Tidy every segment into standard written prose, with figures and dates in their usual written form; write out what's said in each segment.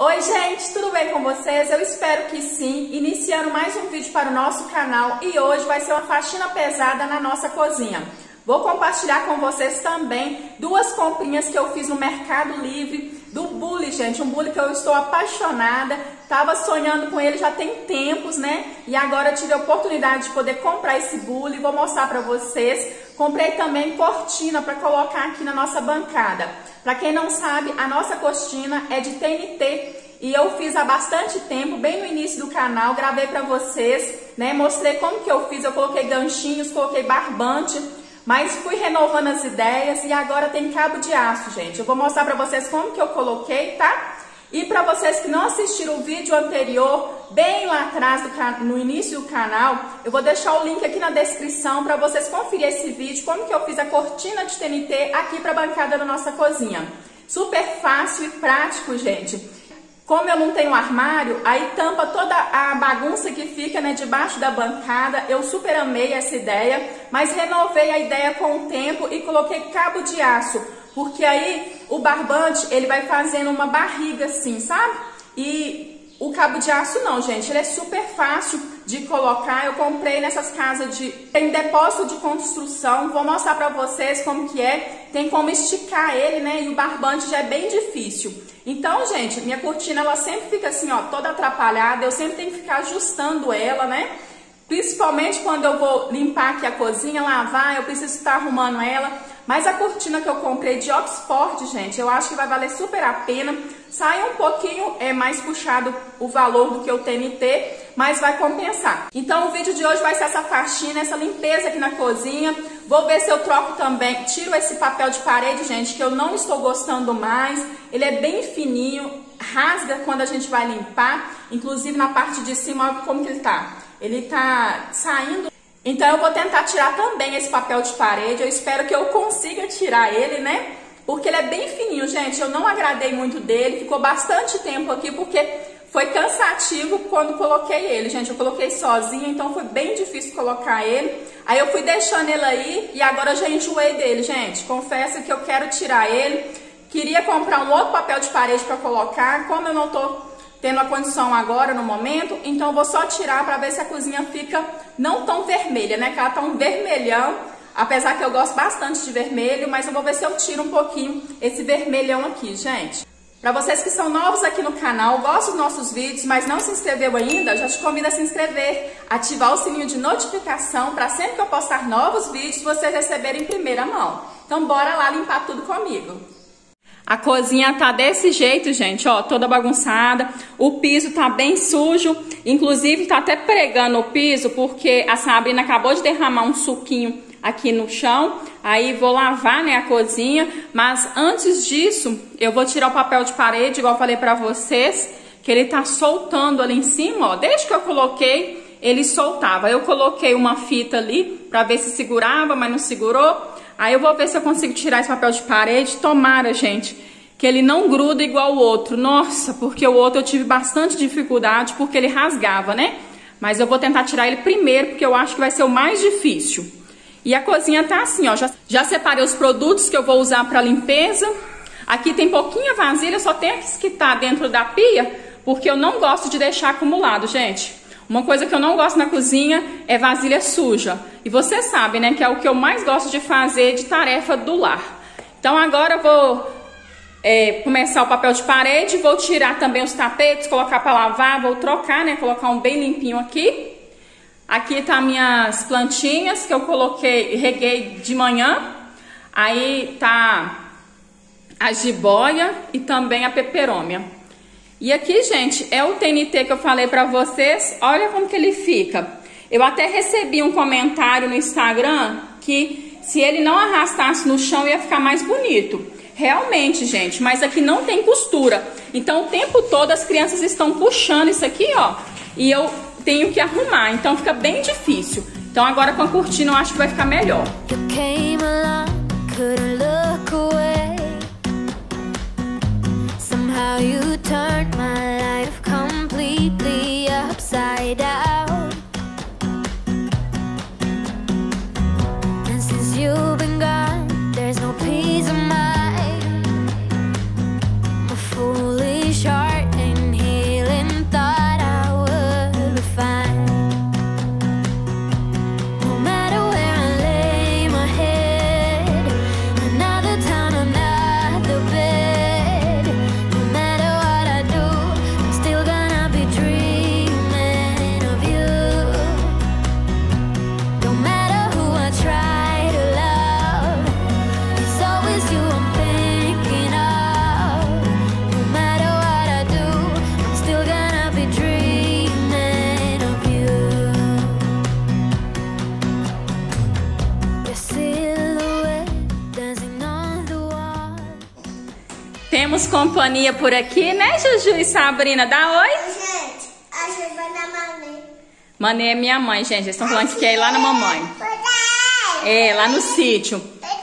Oi gente, tudo bem com vocês? Eu espero que sim. Iniciando mais um vídeo para o nosso canal e hoje vai ser uma faxina pesada na nossa cozinha. Vou compartilhar com vocês também duas comprinhas que eu fiz no Mercado Livre do bule, gente. Um bule que eu estou apaixonada. Tava sonhando com ele já tem tempos, né? E agora eu tive a oportunidade de poder comprar esse bule. Vou mostrar para vocês. Comprei também cortina para colocar aqui na nossa bancada. Para quem não sabe, a nossa cortina é de TNT. E eu fiz há bastante tempo, bem no início do canal, gravei para vocês, né? Mostrei como que eu fiz. Eu coloquei ganchinhos, coloquei barbante. Mas fui renovando as ideias e agora tem cabo de aço, gente. Eu vou mostrar pra vocês como que eu coloquei, tá? E pra vocês que não assistiram o vídeo anterior, bem lá atrás, no início do canal, eu vou deixar o link aqui na descrição pra vocês conferirem esse vídeo, como que eu fiz a cortina de TNT aqui pra bancada da nossa cozinha. Super fácil e prático, gente. Como eu não tenho armário, aí tampa toda a bagunça que fica, né, debaixo da bancada. Eu super amei essa ideia, mas renovei a ideia com o tempo e coloquei cabo de aço, porque aí o barbante, ele vai fazendo uma barriga assim, sabe? E o cabo de aço não, gente, ele é super fácil de colocar. Eu comprei nessas casas tem depósito de construção, vou mostrar pra vocês como que é. Tem como esticar ele, né, e o barbante já é bem difícil. Então, gente, minha cortina, ela sempre fica assim, ó, toda atrapalhada. Eu sempre tenho que ficar ajustando ela, né? Principalmente quando eu vou limpar aqui a cozinha, lavar, eu preciso estar arrumando ela. Mas a cortina que eu comprei de Oxford, gente, eu acho que vai valer super a pena. Sai um pouquinho mais puxado o valor do que o TNT, mas vai compensar. Então o vídeo de hoje vai ser essa faxina, essa limpeza aqui na cozinha. Vou ver se eu troco também, tiro esse papel de parede, gente, que eu não estou gostando mais. Ele é bem fininho, rasga quando a gente vai limpar. Inclusive na parte de cima, olha como que ele tá. Ele tá saindo. Então eu vou tentar tirar também esse papel de parede. Eu espero que eu consiga tirar ele, né? Porque ele é bem fininho, gente. Eu não agradei muito dele. Ficou bastante tempo aqui porque foi cansativo quando coloquei ele, gente. Eu coloquei sozinha, então foi bem difícil colocar ele. Aí eu fui deixando ele aí e agora eu já enjoei dele, gente. Confesso que eu quero tirar ele. Queria comprar um outro papel de parede para colocar. Como eu não tô tendo a condição agora no momento, então eu vou só tirar para ver se a cozinha fica não tão vermelha, né? Que ela tá um vermelhão, apesar que eu gosto bastante de vermelho, mas eu vou ver se eu tiro um pouquinho esse vermelhão aqui, gente. Para vocês que são novos aqui no canal, gostam dos nossos vídeos, mas não se inscreveu ainda, já te convido a se inscrever, ativar o sininho de notificação para sempre que eu postar novos vídeos, vocês receberem em primeira mão. Então bora lá limpar tudo comigo. A cozinha tá desse jeito, gente, ó, toda bagunçada. O piso tá bem sujo, inclusive tá até pregando o piso, porque a Sabrina acabou de derramar um suquinho aqui no chão. Aí vou lavar, né, a cozinha, mas antes disso, eu vou tirar o papel de parede, igual eu falei pra vocês, que ele tá soltando ali em cima, ó. Desde que eu coloquei, ele soltava. Eu coloquei uma fita ali pra ver se segurava, mas não segurou. Aí eu vou ver se eu consigo tirar esse papel de parede. Tomara, gente, que ele não gruda igual o outro. Nossa, porque o outro eu tive bastante dificuldade porque ele rasgava, né? Mas eu vou tentar tirar ele primeiro porque eu acho que vai ser o mais difícil. E a cozinha tá assim, ó. Já separei os produtos que eu vou usar para limpeza. Aqui tem pouquinha vasilha, só tenho que esquitar dentro da pia porque eu não gosto de deixar acumulado, gente. Uma coisa que eu não gosto na cozinha é vasilha suja. E você sabe, né, que é o que eu mais gosto de fazer de tarefa do lar. Então agora eu vou começar o papel de parede, vou tirar também os tapetes, colocar para lavar, vou trocar, né, colocar um bem limpinho aqui. Aqui tá minhas plantinhas que eu coloquei, reguei de manhã. Aí tá a jiboia e também a peperômia. E aqui, gente, é o TNT que eu falei pra vocês. Olha como que ele fica. Eu até recebi um comentário no Instagram que se ele não arrastasse no chão ia ficar mais bonito. Realmente, gente, mas aqui não tem costura. Então o tempo todo as crianças estão puxando isso aqui, ó. E eu tenho que arrumar, então fica bem difícil. Então agora com a cortina eu acho que vai ficar melhor. You turned my life completely upside down. And since you've been gone, there's no peace of mind. My foolish heart ain't Temos companhia por aqui, né, Juju e Sabrina? Dá oi. Gente, a gente vai na Manê. Manê é minha mãe, gente. Eles estão falando que quer ir lá na mamãe. É, lá no sítio.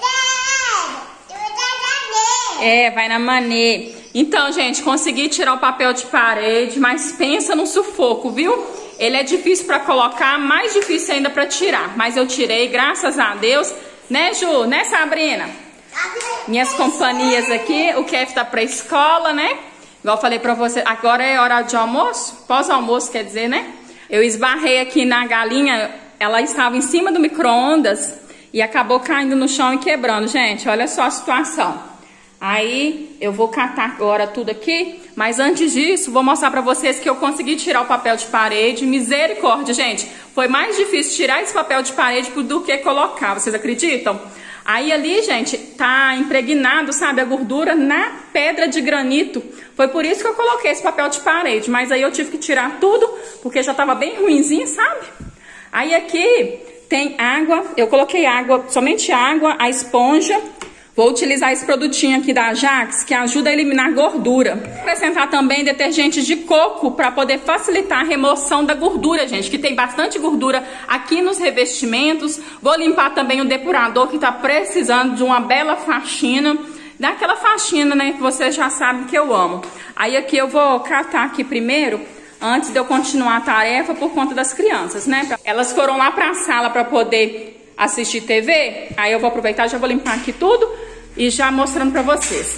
É, vai na Manê. Então, gente, consegui tirar o papel de parede, mas pensa num sufoco, viu? Ele é difícil pra colocar, mais difícil ainda pra tirar. Mas eu tirei, graças a Deus. Né, Ju? Né, Sabrina? Minhas companhias aqui. O Kev tá pra escola, né? Igual eu falei pra você, agora é hora de almoço. Pós-almoço, quer dizer, né? Eu esbarrei aqui na galinha. Ela estava em cima do micro-ondas e acabou caindo no chão e quebrando. Gente, olha só a situação. Aí eu vou catar agora tudo aqui, mas antes disso vou mostrar pra vocês que eu consegui tirar o papel de parede. Misericórdia, gente, foi mais difícil tirar esse papel de parede do que colocar, vocês acreditam? Aí ali, gente, tá impregnado, sabe, a gordura na pedra de granito. Foi por isso que eu coloquei esse papel de parede, mas aí eu tive que tirar tudo, porque já tava bem ruinzinho, sabe? Aí aqui tem água, eu coloquei água, somente água, a esponja. Vou utilizar esse produtinho aqui da Ajax, que ajuda a eliminar gordura. Vou acrescentar também detergente de coco para poder facilitar a remoção da gordura, gente, que tem bastante gordura aqui nos revestimentos. Vou limpar também o depurador, que está precisando de uma bela faxina. Daquela faxina, né, que vocês já sabem que eu amo. Aí aqui eu vou catar aqui primeiro, antes de eu continuar a tarefa, por conta das crianças, né? Elas foram lá para a sala para poder assistir TV, aí eu vou aproveitar, já vou limpar aqui tudo e já mostrando pra vocês.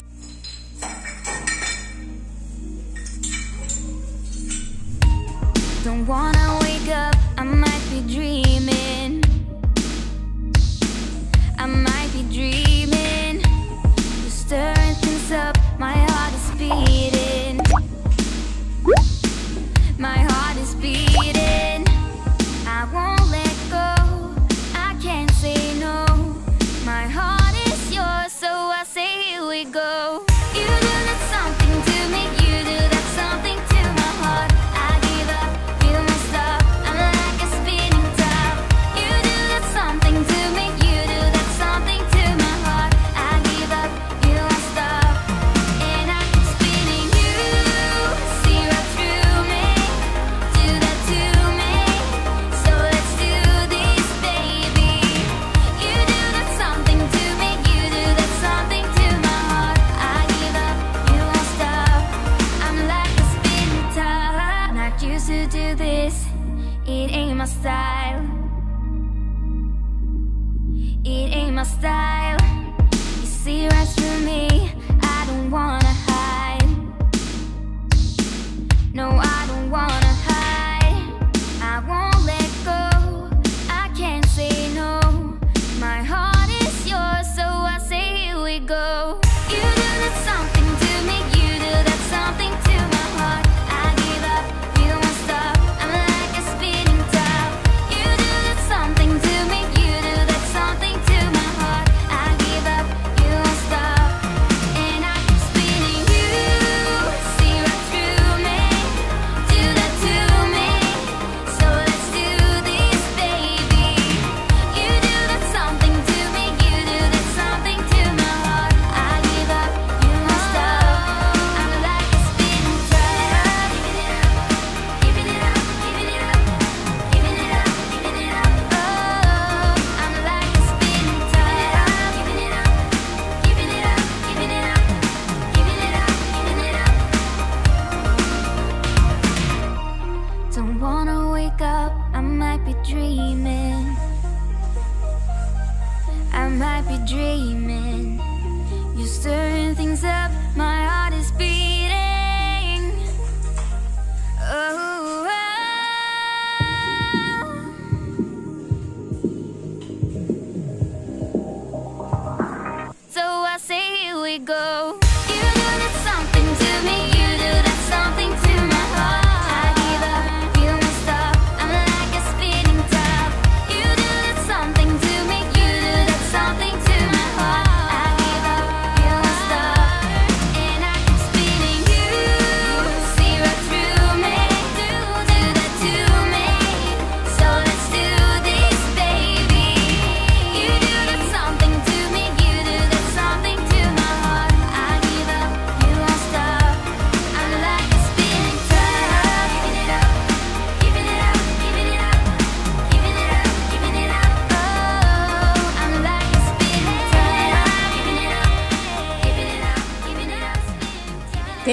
Don't wanna wake up, I might be dreaming. I might be dreaming. You're stirring things up, my heart is beating. My heart is beating. I won't let go. Can't say no. My heart is yours, so I say here we go. You do that something to me, you do that something to my heart. I give up, you won't stop. I'm like a spinning top. You do that something to me, you do that something to my heart. I give up, you won't stop. And I keep spinning you, see right through me. Do that to me, so let's do this, baby. To do this, it ain't my style. It ain't my style. You see right through me. I don't wanna hide. No, I don't wanna hide. I won't let go. I can't say no. My heart is yours, so I say here we go. You do that something to me, you do that something to my heart. I give up, you won't stop. I'm like a spinning top. You do that something to me, you do that something to my heart. I give up, you won't stop. And I keep spinning you, see right through me.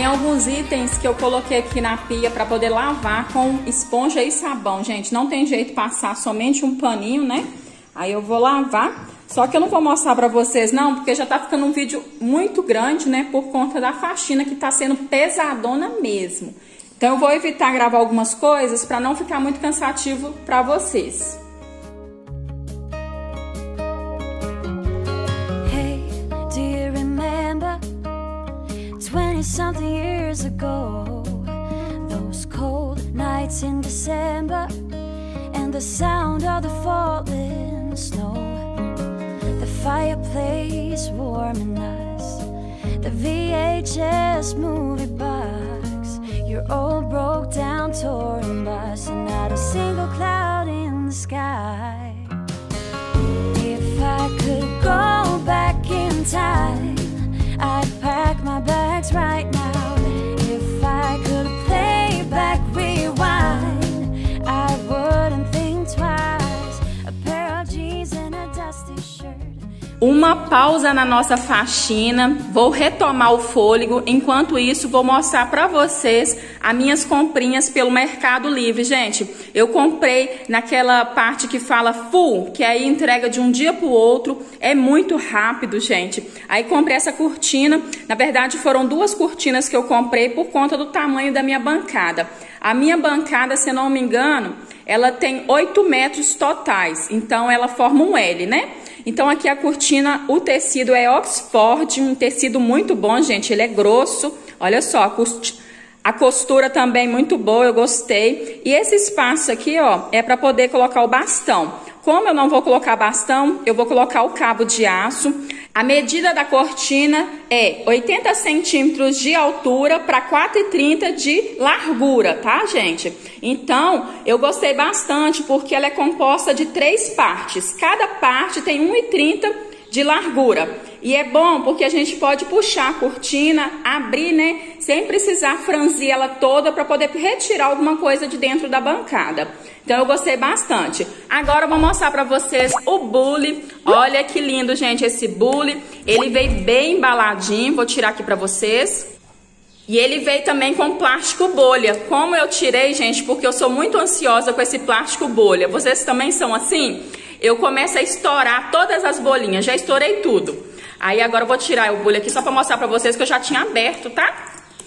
alguns itens que eu coloquei aqui na pia para poder lavar com esponja e sabão, gente. Não tem jeito de passar somente um paninho, né? Aí eu vou lavar. Só que eu não vou mostrar pra vocês não, porque já tá ficando um vídeo muito grande, né? Por conta da faxina que tá sendo pesadona mesmo. Então eu vou evitar gravar algumas coisas pra não ficar muito cansativo pra vocês. Hey, do you remember 20-something years ago? Those cold nights in December and the sound of the falling snow. The fireplace warming us, the VHS movie box, your old broke down touring bus, and not a single cloud in the sky. If I could go back in time, I'd pack my bags right now. If I could play back, rewind, I wouldn't think twice. A pair of jeans and a dusty shirt. Uma pausa na nossa faxina, vou retomar o fôlego. Enquanto isso, vou mostrar pra vocês as minhas comprinhas pelo Mercado Livre. Gente, eu comprei naquela parte que fala full, que aí entrega de um dia pro outro, é muito rápido, gente. Aí comprei essa cortina, na verdade foram duas cortinas que eu comprei por conta do tamanho da minha bancada. A minha bancada, se não me engano, ela tem 8 metros totais, então ela forma um L, né? Então aqui a cortina, o tecido é Oxford, um tecido muito bom, gente, ele é grosso, olha só, a costura também muito boa, eu gostei. E esse espaço aqui, ó, é para poder colocar o bastão. Como eu não vou colocar bastão, eu vou colocar o cabo de aço. A medida da cortina é 80 centímetros de altura para 4,30 de largura, tá, gente? Então, eu gostei bastante porque ela é composta de 3 partes. Cada parte tem 1,30 de largura. E é bom porque a gente pode puxar a cortina, abrir, né? Sem precisar franzir ela toda para poder retirar alguma coisa de dentro da bancada. Então eu gostei bastante. Agora eu vou mostrar para vocês o bule. Olha que lindo, gente, esse bule. Ele veio bem embaladinho. Vou tirar aqui para vocês. E ele veio também com plástico bolha. Como eu tirei, gente, porque eu sou muito ansiosa com esse plástico bolha. Vocês também são assim? Eu começo a estourar todas as bolinhas. Já estourei tudo. Aí agora eu vou tirar o bule aqui só para mostrar para vocês que eu já tinha aberto, tá?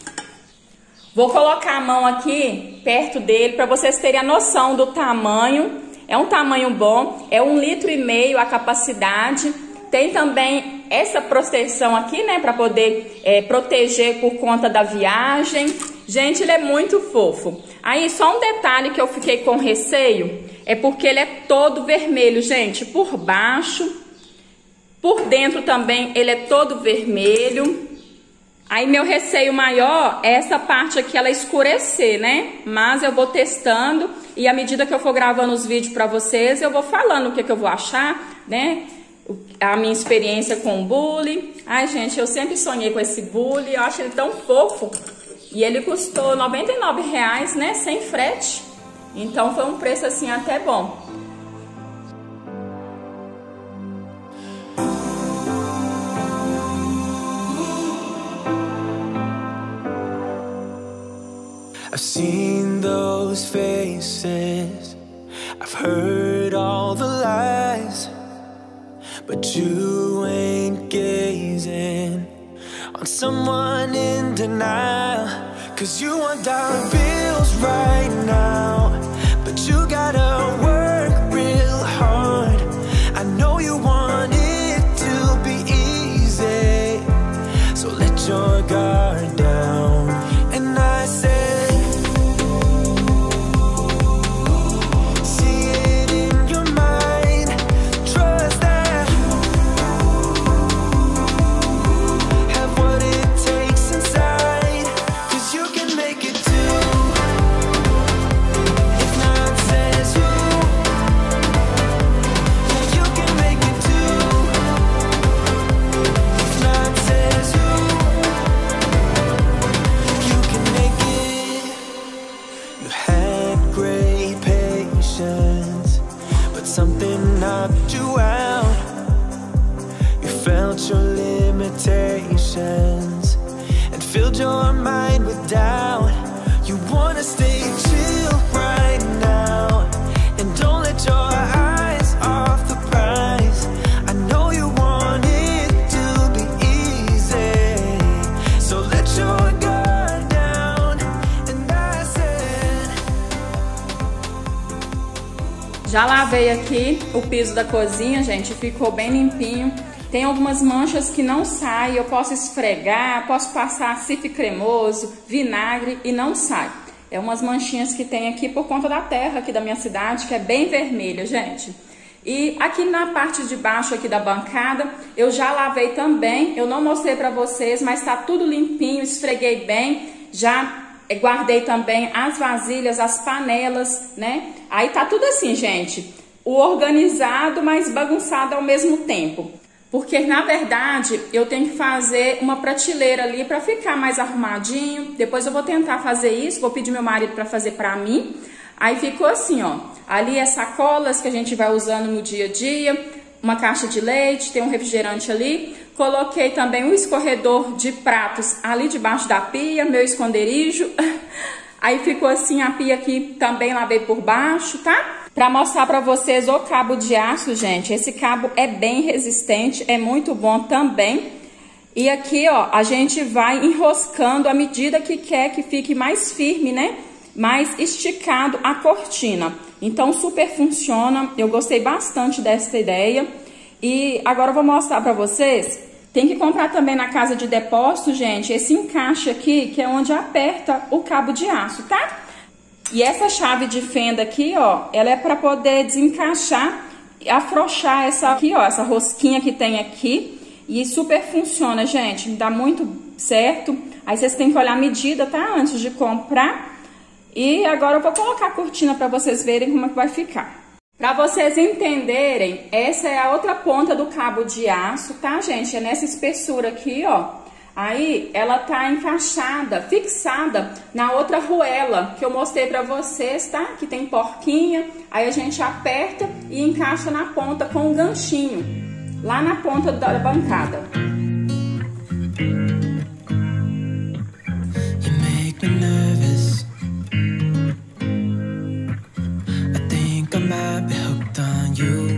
Vou colocar a mão aqui perto dele para vocês terem a noção do tamanho. É um tamanho bom, é 1,5 litro a capacidade. Tem também essa proteção aqui, né, para poder proteger por conta da viagem. Gente, ele é muito fofo. Aí só um detalhe que eu fiquei com receio é porque ele é todo vermelho, gente, por baixo. Por dentro também ele é todo vermelho. Aí meu receio maior é essa parte aqui, ela escurecer, né? Mas eu vou testando e à medida que eu for gravando os vídeos pra vocês, eu vou falando o que eu vou achar, né? A minha experiência com o bule. Ai, gente, eu sempre sonhei com esse bule, eu acho ele tão fofo. E ele custou R$ 99,00, né? Sem frete. Então foi um preço assim até bom. I've seen those faces, I've heard all the lies, but you ain't gazing on someone in denial. 'Cause you want dollar bills right now, but you gotta work real hard. I know you want it to be easy, so let your guard down. And I said, something knocked you out. You felt your limitations and filled filled your mind with doubt. You wanna stay chill right now, and don't let your eyes off the prize. I know you want it to be easy, so let your guard down, and that's it. Já lavei aqui o piso da cozinha, gente, ficou bem limpinho. Tem algumas manchas que não saem, eu posso esfregar, posso passar cif cremoso, vinagre e não sai. É umas manchinhas que tem aqui por conta da terra aqui da minha cidade, que é bem vermelha, gente. E aqui na parte de baixo aqui da bancada, eu já lavei também, eu não mostrei pra vocês, mas tá tudo limpinho, esfreguei bem, já guardei também as vasilhas, as panelas, né? Aí tá tudo assim, gente, o organizado, mas bagunçado ao mesmo tempo. Porque, na verdade, eu tenho que fazer uma prateleira ali para ficar mais arrumadinho. Depois eu vou tentar fazer isso, vou pedir meu marido para fazer para mim. Aí ficou assim, ó. Ali é sacolas que a gente vai usando no dia a dia. Uma caixa de leite, tem um refrigerante ali. Coloquei também um escorredor de pratos ali debaixo da pia, meu esconderijo. Aí ficou assim a pia aqui, também lavei por baixo, tá? Para mostrar para vocês o cabo de aço, gente, esse cabo é bem resistente, é muito bom também. E aqui, ó, a gente vai enroscando à medida que quer que fique mais firme, né? Mais esticado a cortina. Então, super funciona, eu gostei bastante dessa ideia. E agora eu vou mostrar para vocês, tem que comprar também na casa de depósito, gente, esse encaixe aqui, que é onde aperta o cabo de aço, tá? E essa chave de fenda aqui, ó, ela é para poder desencaixar e afrouxar essa aqui, ó, essa rosquinha que tem aqui. E super funciona, gente, dá muito certo. Aí vocês têm que olhar a medida, tá? Antes de comprar. E agora eu vou colocar a cortina para vocês verem como é que vai ficar. Para vocês entenderem, essa é a outra ponta do cabo de aço, tá, gente? É nessa espessura aqui, ó. Aí, ela tá encaixada, fixada na outra arruela que eu mostrei pra vocês, tá? Que tem porquinha. Aí a gente aperta e encaixa na ponta com um ganchinho, lá na ponta da bancada. You make me nervous. I think I might be hooked on you.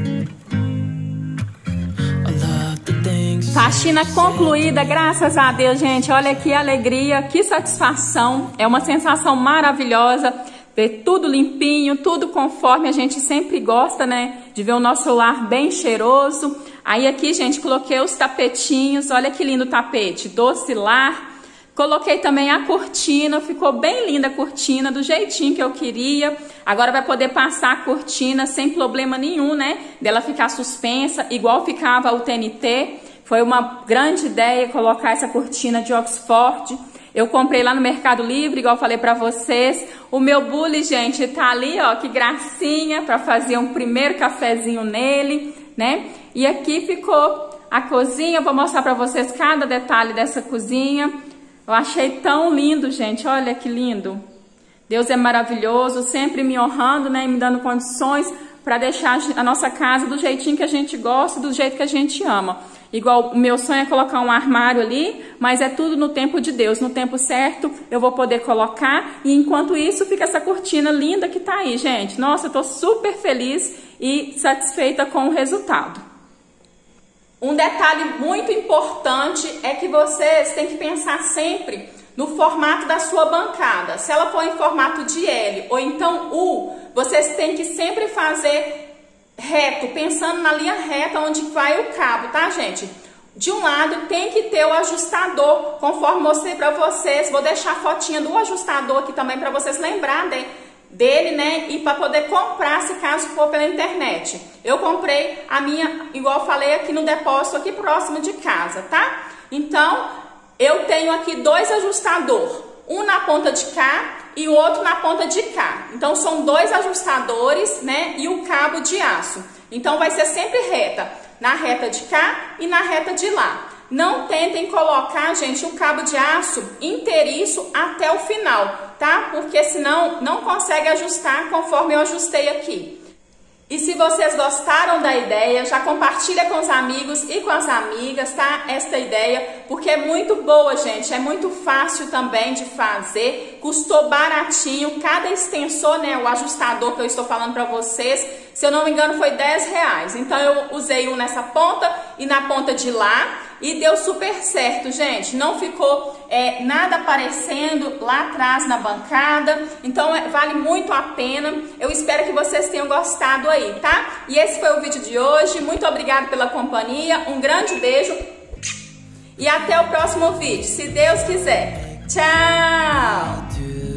Faxina concluída, graças a Deus, gente. Olha que alegria, que satisfação. É uma sensação maravilhosa ver tudo limpinho, tudo conforme a gente sempre gosta, né? De ver o nosso lar bem cheiroso. Aí aqui, gente, coloquei os tapetinhos. Olha que lindo tapete, doce lar. Coloquei também a cortina, ficou bem linda a cortina, do jeitinho que eu queria. Agora vai poder passar a cortina sem problema nenhum, né? Dela ficar suspensa, igual ficava o TNT. Foi uma grande ideia colocar essa cortina de Oxford. Eu comprei lá no Mercado Livre, igual eu falei pra vocês. O meu bule, gente, tá ali, ó, que gracinha, pra fazer um primeiro cafezinho nele, né? E aqui ficou a cozinha, eu vou mostrar pra vocês cada detalhe dessa cozinha. Eu achei tão lindo, gente, olha que lindo. Deus é maravilhoso, sempre me honrando, né, e me dando condições para deixar a nossa casa do jeitinho que a gente gosta, do jeito que a gente ama. Igual o meu sonho é colocar um armário ali, mas é tudo no tempo de Deus. No tempo certo eu vou poder colocar, e enquanto isso fica essa cortina linda que tá aí, gente. Nossa, eu tô super feliz e satisfeita com o resultado. Um detalhe muito importante é que vocês têm que pensar sempre no formato da sua bancada. Se ela for em formato de L ou então U, vocês têm que sempre fazer reto, pensando na linha reta onde vai o cabo, tá, gente? De um lado tem que ter o ajustador, conforme mostrei pra vocês. Vou deixar a fotinha do ajustador aqui também para vocês lembrarem dele, né? E para poder comprar, se caso for pela internet. Eu comprei a minha, igual eu falei, aqui no depósito, aqui próximo de casa, tá? Então, eu tenho aqui dois ajustadores, um na ponta de cá e o outro na ponta de cá. Então, são dois ajustadores, né? E o cabo de aço. Então, vai ser sempre reta, na reta de cá e na reta de lá. Não tentem colocar, gente, o cabo de aço inteiriço até o final, tá? Porque senão não consegue ajustar conforme eu ajustei aqui. E se vocês gostaram da ideia, já compartilha com os amigos e com as amigas, tá? Esta ideia, porque é muito boa, gente. É muito fácil também de fazer. Custou baratinho. Cada extensor, né? O ajustador que eu estou falando para vocês, se eu não me engano, foi R$10. Então eu usei um nessa ponta e na ponta de lá. E deu super certo, gente. Não ficou nada aparecendo lá atrás na bancada. Então vale muito a pena. Eu espero que vocês tenham gostado aí, tá? E esse foi o vídeo de hoje. Muito obrigada pela companhia. Um grande beijo. E até o próximo vídeo, se Deus quiser. Tchau!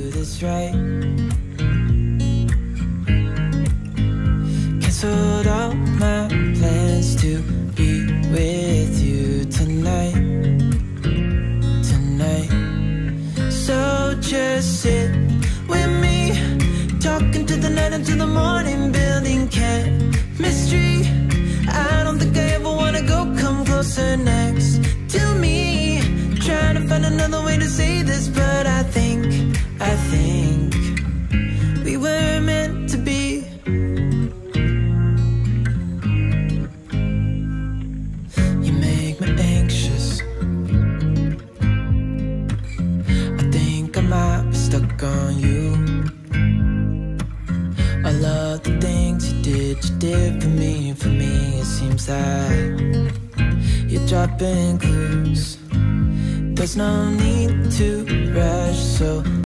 So just sit with me, talking to the night until the morning, building chemistry. I don't think I ever wanna go, come closer next to me. Trying to find another way to say this, but I think we were meant to be. You make me anxious. I might be stuck on you. I love the things you did for me. It seems that you're dropping clues. There's no need to rush, so